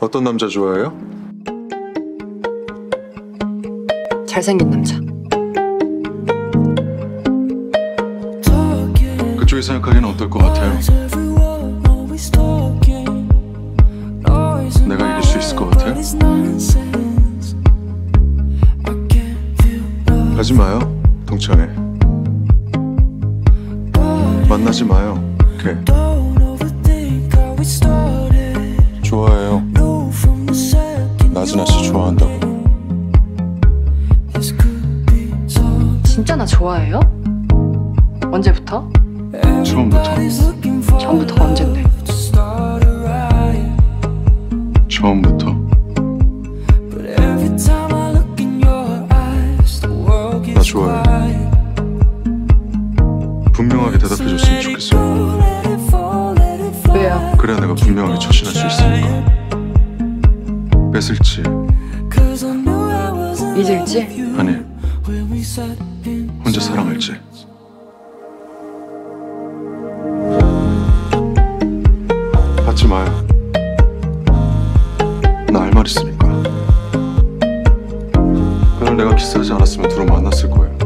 어떤 남자 좋아해요? 잘생긴 남자. 그쪽이 생각하기에는 어떨 것 같아요? 내가 이길 수 있을 것 같아요? 가지 마요, 동창회. 만나지 마요, 걔. 좋아해요. 나진아 씨 좋아한다고. 진짜 나 좋아해요? 언제부터? 처음부터. 처음부터가 언젠데? 처음부터. 나 좋아해. 분명하게 대답해줬으면 좋겠어요. 왜요? 그래야 내가 분명하게 처신할 수 있으니까. 뺏을지 잊을지? 아니 혼자 사랑할지. 받지 마요. 나 할 말 있으니까. 그날 내가 키스하지 않았으면 둘은 만났을 거예요.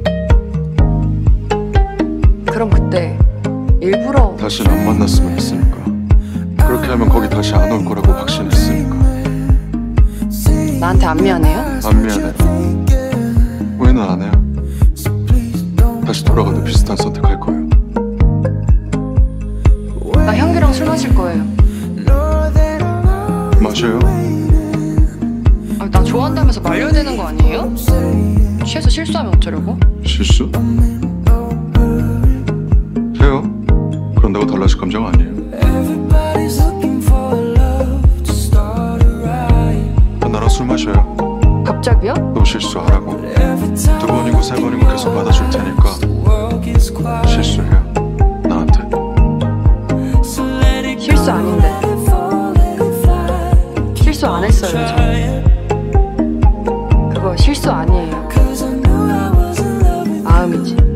그럼 그때 일부러 다시는 안 만났으면 했으니까. 그렇게 하면 거기 다시 안 올 거라고 확신했으니까. 나한테 안 미안해요? 안 미안해. 후회는 안 해요. 다시 돌아가도 비슷한 선택할 거예요. 나 형규랑 술 마실 거예요. 마셔요. 나 좋아한다면서 말려야 되는 거 아니에요? 취해서 실수하면 어쩌려고? 실수? 해요. 그런다고 달라질 감정 아니에요. 나랑 술 마셔요. 갑자기요? 또 실수하라고. 2번이고 3번이고 계속 받아줄 테니까 실수해요. 나한테. 실수 아닌데. 실수 안 했어요, 저. 그거 실수 아니에요. 마음이지.